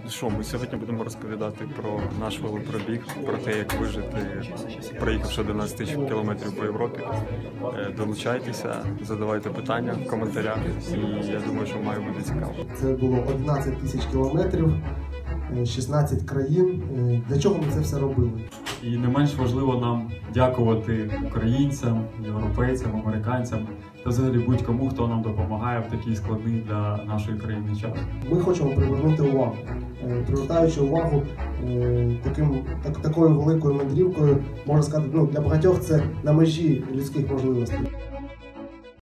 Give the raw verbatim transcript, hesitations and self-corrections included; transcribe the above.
Що, ми сьогодні будемо розповідати про наш велопробіг, про те, як вижити, проїхавши одинадцять тисяч кілометрів по Європі. Долучайтеся, задавайте питання в коментарях, і я думаю, що має бути цікаво. Це було одинадцять тисяч кілометрів, шістнадцять країн. Для чого ми це все робили? І не менш важливо нам дякувати українцям, європейцям, американцям та взагалі будь-кому, хто нам допомагає в такий складний для нашої країни час. Ми хочемо привернути увагу, привертаючи увагу таким, так, такою великою мандрівкою, можна сказати, ну, для багатьох це на межі людських можливостей.